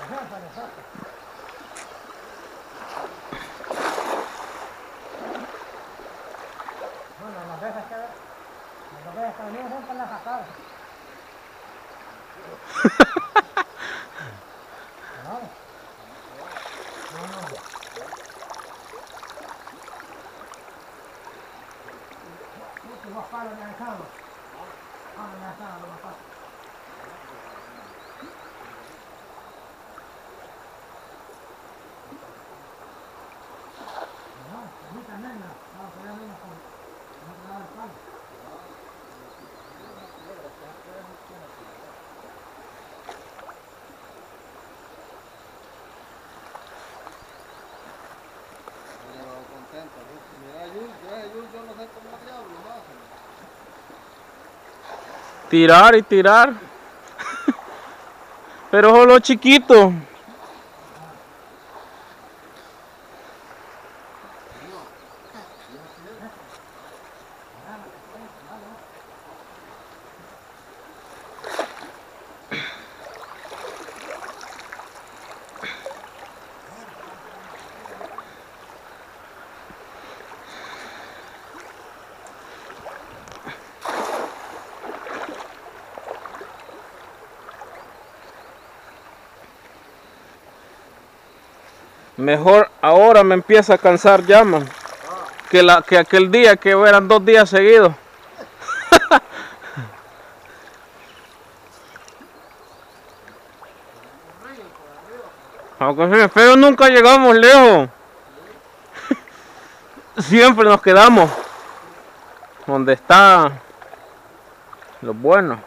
Bueno, las veces que venimos siempre las sacadas. Claro. Últimos palos ya estamos. Ya estamos, los palos. Ahorita nena, vamos a poner menos con el palo. Tirar y tirar. Pero solo chiquito. Mejor ahora me empieza a cansar ya, man. Que aquel día que eran 2 días seguidos. Aunque sea feo, nunca llegamos lejos. Siempre nos quedamos donde está lo bueno.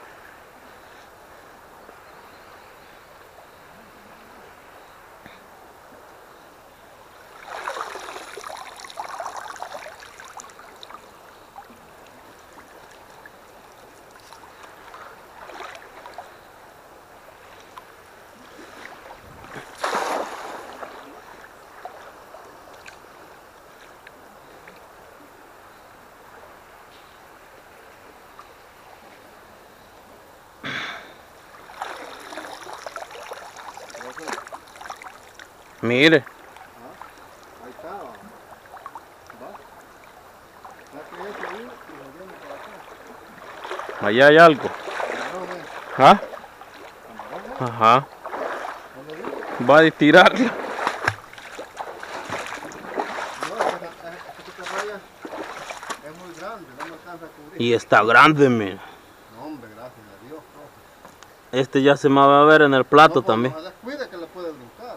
Mire. Ahí está. ¿Va? Allá hay algo. ¿Ah? Ajá. Va a tirarla. Es muy grande, no me alcanza a cubrir. Y está grande, mire. No, hombre, gracias a Dios, profe. Este ya se me va a ver en el plato No, pues, también. no se descuide que le puede brincar.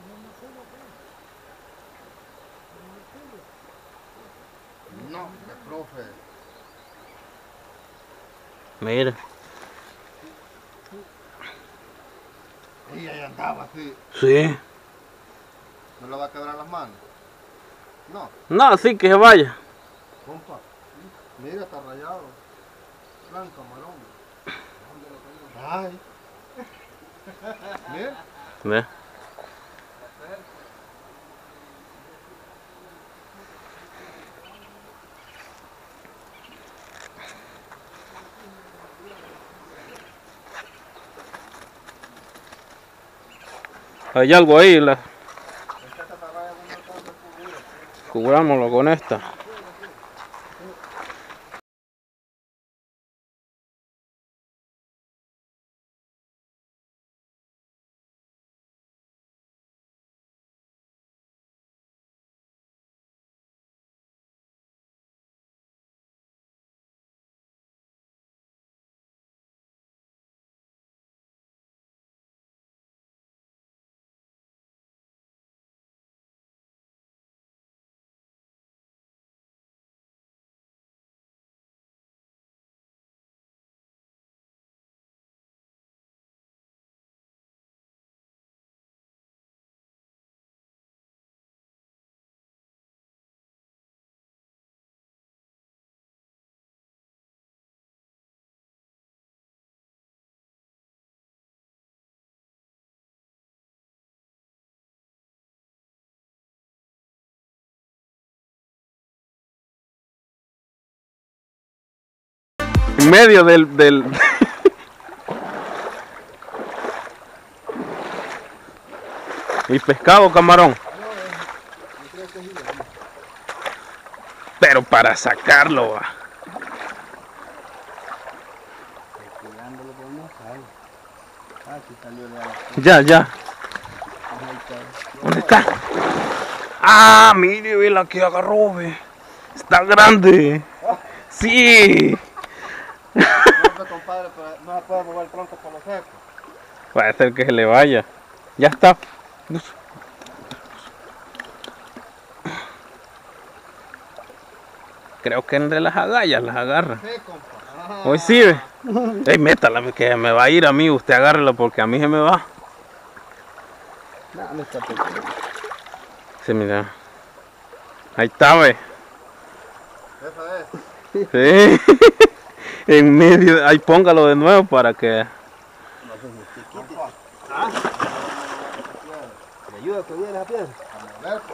No, profe. Mire. Y ahí andaba así. Sí. ¿No le va a quebrar las manos? No. No, sí, que se vaya. Compa, mira, está rayado. Blanco, marón. Ay. Mira. Ve. Hay algo ahí, cubrámoslo con esta. En medio del ¿Y pescado, camarón? Pero para sacarlo, va. Cuidándolo por no sale. Aquí salió de la... Ya. ¿Dónde está? Ah, mire, ve la que agarró, ve. Está grande. Sí. No, pues, compadre, pero no la puedo mover pronto por los secos. Puede ser que se le vaya. Ya está. Creo que entre las agallas las agarra. Sí, compa. Hoy sí, ve. Ey, métala, que me va a ir a mí. Usted agárrela porque a mí se me va. No, no está pequeño. Sí, mira. Ahí está, ve. Esa es. Sí. En medio. Ahí póngalo de nuevo para que... ¿Me ayuda a que viene esa piedra? A ver,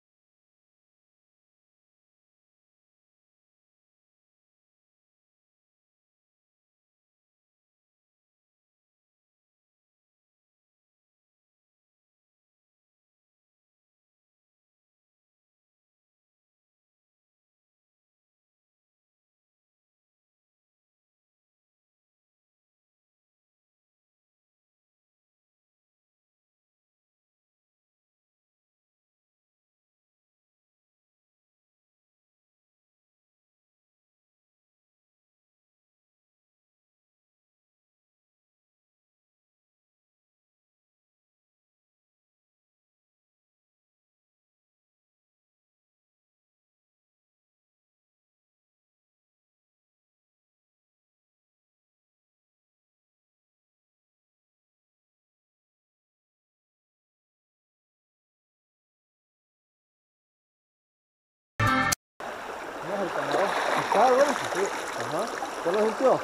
¿no es el camarón? ¿Está bueno? Sí. Ajá. ¿Usted lo sintió?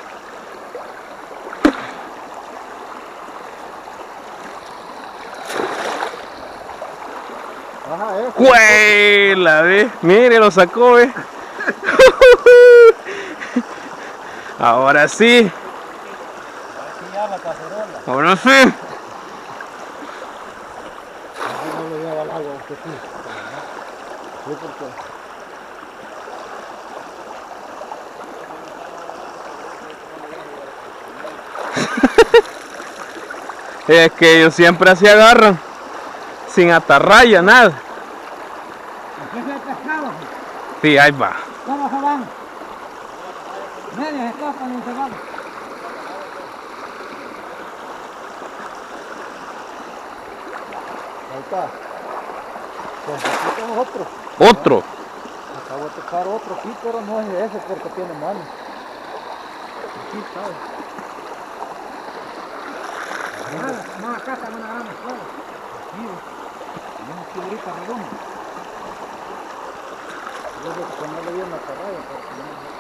Ajá, ¡Cuela, ve! Mire, lo sacó, ve. Ahora sí. Aquí ya la cacerola. Ahora sí. No le lleva el agua a usted, sí. Sí, porque... Es que ellos siempre se agarran. Sin atarraya, nada. ¿Qué es el pescado? Sí, ahí va. ¿Cómo se van? Medias escapan y se van. Ahí está. Pues aquí tenemos otro. Otro. Acabo de tocar otro aquí, pero no es ese porque tiene mano. Aquí está. No, acá está una gran escuela. Aquí, una piedrita redonda. Yo creo que ponerle bien la carrera porque no es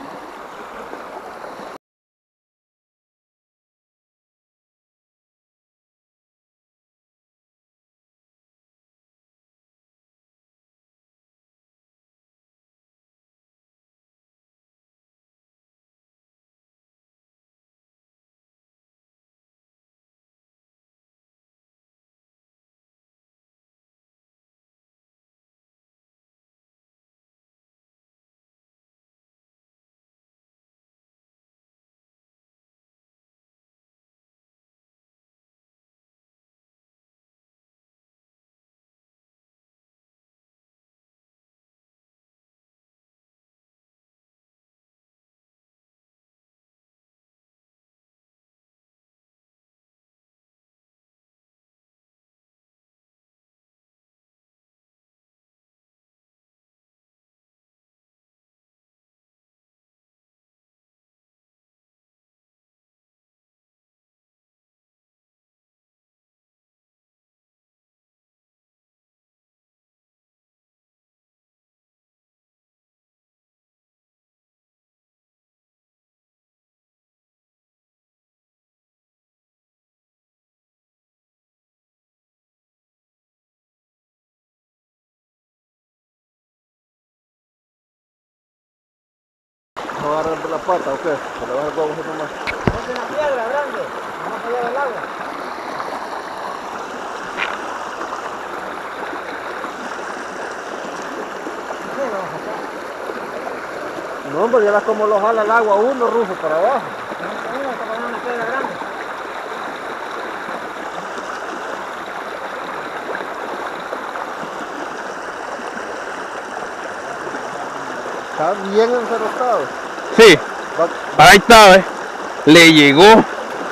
¿no va a agarrar de la pata o qué? ¿Se le va el huevo así nomás? Es una piedra grande. Vamos allá del agua. Hombre, ya como lo jala el agua uno, Rufo, para abajo. Está bien encerrotado. Sí, ahí está, ¿ves? Le llegó.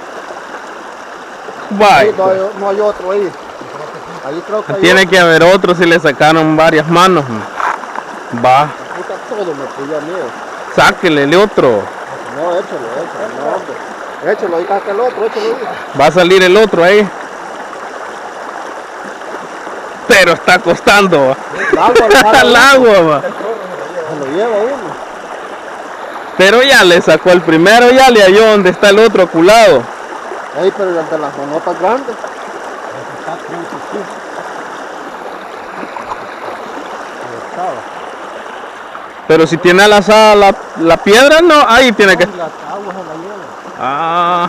Vaya. Sí, no hay otro ahí. Ahí creo que hay Tiene que haber otro si le sacaron varias manos. Va, otro. Puta, todo me pilló miedo. sáquele el otro. No, échalo, no, hombre. Échalo, ahí está el otro, échalo ahí. Va a salir el otro ahí. Pero está costando. El agua, Al agua, va. se lo lleva uno. Pero ya le sacó el primero, ya le halló donde está el otro culado. Ey, pero el de las manotas grandes. Pero si tiene alazada la piedra, no, ahí tiene que... Las aguas se la llevan. Ah.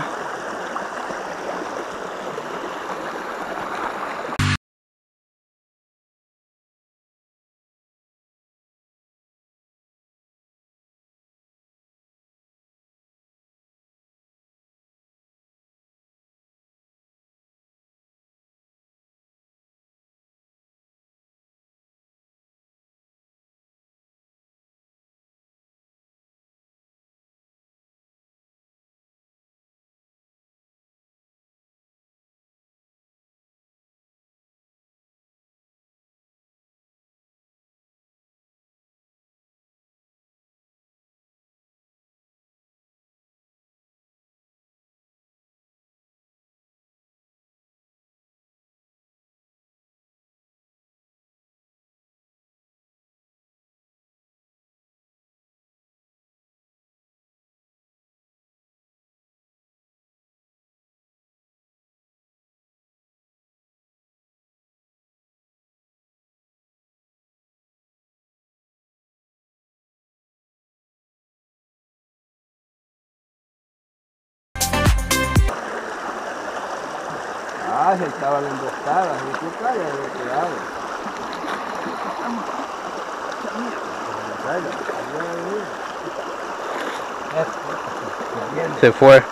Ah, se estaba la emboscada, ¿y qué trae? Cuidado. Se fue.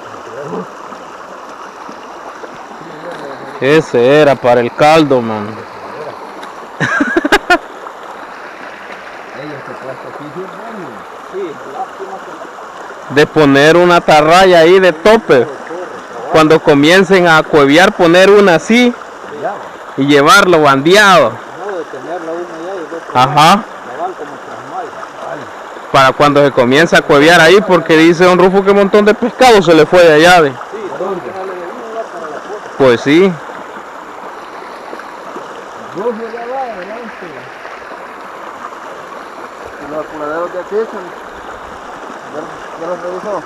Ese era para el caldo, man. De poner una atarraya ahí de tope. Cuando comiencen a cuevear, poner una así y llevarlo bandeado. No, de tenerla una allá y dos Ajá. cabal como trasmay. Para cuando se comienza a cuevear ahí, porque dice don Rufo que un montón de pescado se le fue de allá. Sí, todo el que sale de uno va para la costa. Pues sí. Rufo ya va adelante. Y los culaderos de aquí ¿ya los revisó?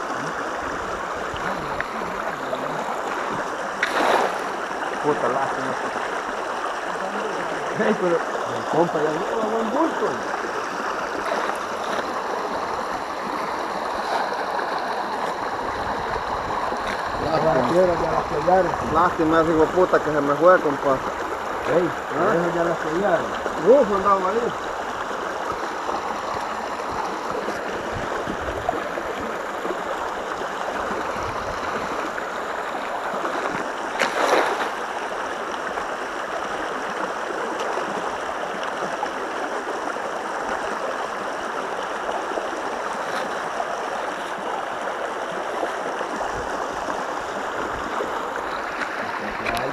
Puta lástima. Hey, pero el compa ya lleva buen bulto. Lástima ese hijo puta que se me fue, compa. Ey, eso ya la sellaron. Uf, andaba ahí.